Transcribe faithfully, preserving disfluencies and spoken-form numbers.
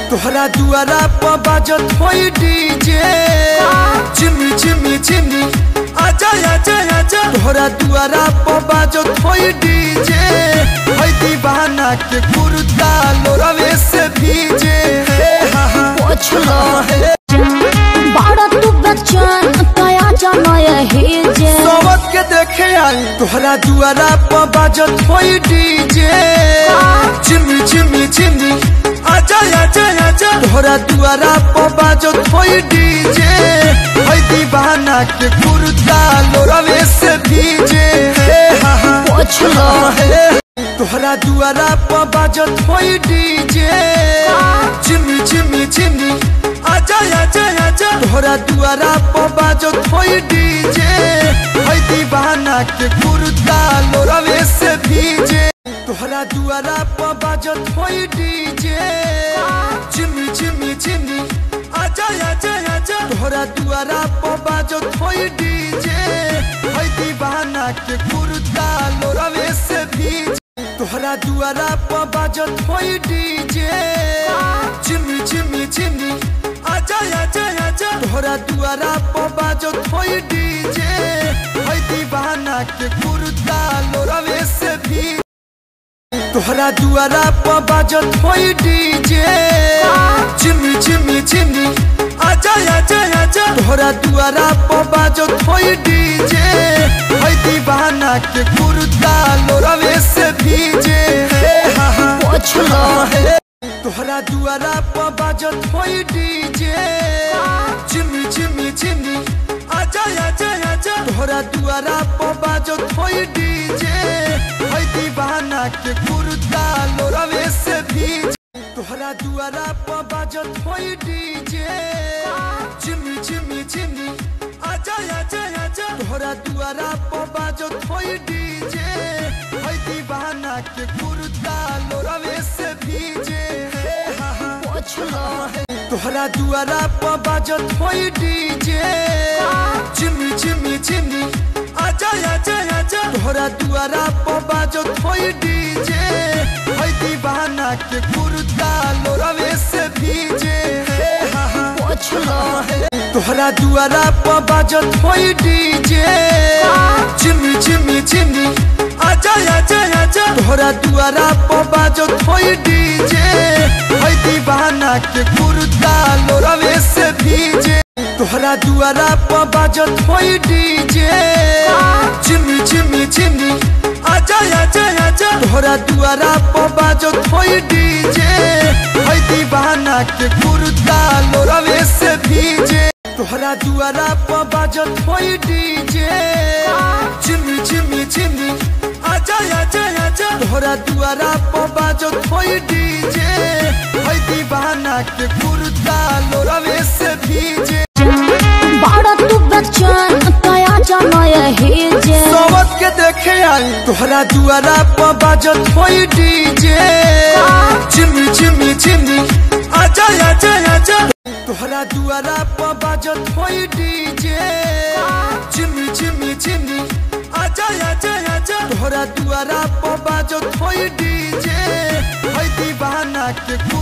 तोहरा दुआरा पर बाजत होई डीजे चिमी चिमी चिमी आजा आजा आजा तोहरा दुआरा पर बाजत होई डीजे हई दीवाना के कुर्ता लोरवे से भीजे हा हा पोछलो बाड़ा तू बच्चन कया जाना यही जे सोवत के देखे आई तोहरा दुआरा पर बाजत होई डीजे चिमी चिमी चिमी आजा आजा आजा तोहरा दुआरा पर बाजत होई डीजे हई दीवाना के कुर्ता लोरवे से भीजे हा हा पोछलो तोहरा दुआरा पर बाजत होई डीजे चिमी चिमी चिमी आजा आजा आजा तोहरा दुआरा पर बाजत होई डीजे हई दीवाना के कुर्ता लोरवे से भीजे तोहरा दुआरा पर बाजत होई डीजे चिमी चिमी चिमी आजा आजा आजा तोहरा दुआरा पर बाजत होई डीजे हई दीवाना के कुर्ता लोरवे से भीजे तोहरा दुआरा पर बाजत होई डीजे चिमी चिमी चिमी आजा आजा आजा तोहरा दुआरा पर बाजत होई डीजे हई दीवाना के कुर्ता लोरवे से भीजे तोहरा दुआरा पर बाजत होई डीजे चिमी चिमी चिमी आजा आजा आजा तोहरा दुआरा पर बाजत होई डीजे हई दीवाना के कुर्ता लोरवे से भीजे हा हा पोछलो तोहरा दुआरा पर बाजत होई डीजे चिमी चिमी चिमी आजा आजा आजा तोहरा दुआरा पर बाजत होई डीजे हई दीवाना के कुर्ता लोरवे से भीजे तोहरा दुआरा पर बाजत होई डीजे चिमी चिमी चिमी आजा आजा आजा तोहरा दुआरा पर बाजत होई डीजे हई दीवाना के कुर्ता लोरवे से भीजे हा हा पोछलो तोहरा दुआरा पर बाजत होई डीजे चिमी चिमी चिमी आजा आजा आजा तोहरा दुआरा पर बाजत होई डीजे हई दीवाना के कुर्ता लोरवे से भीजे हा हा पोछलो तोहरा दुआरा पर बाजत होई डीजे चिमी चिमी चिमी आजा आजा आजा तोहरा दुआरा पर बाजत होई डीजे हई दीवाना के कुर्ता लोरवे से भीजे तोहरा दुआरा पर बाजत होई डीजे चिमी चिमी चिमी आजा आजा आजा तोहरा दुआरा पर बाजत होई डीजे हई दीवाना के कुर्ता लोरवे से भीजे तोहरा दुआरा पर बाजत होई डीजे चिमी चिमी चिमी आजा आजा आजा तोहरा दुआरा पर बाजत होई डीजे हई दीवाना के कुर्ता लोरवे से भीजे बाड़ा तू बच्चन कया जाना यही जे सोवत के देखे आई तोहरा दुआरा पर बाजत होई डीजे चिमी चिमी चिमी आजा आजा आजा तोहरा दुआरा पर बाजत होई डीजे चिमी चिमी चिमी आजा आजा आजा तोहरा दुआरा पर बाजत होई डीजे हई दीवाना के